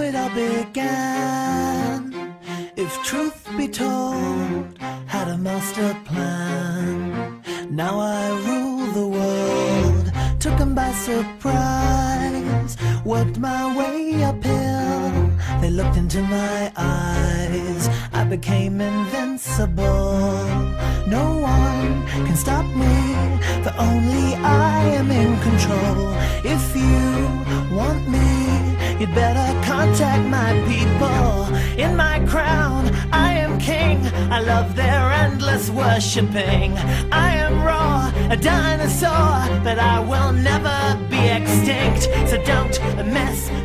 it all began. If truth be told, had a master plan. Now I rule the world, took 'em by surprise. Worked my way uphill, they looked into my eyes. I became invincible, no one can stop me, for only I am in control. If you want me, you'd better contact my people. In my crown, I am king, I love their endless worshipping. I am raw, a dinosaur, but I will never be extinct. So don't mess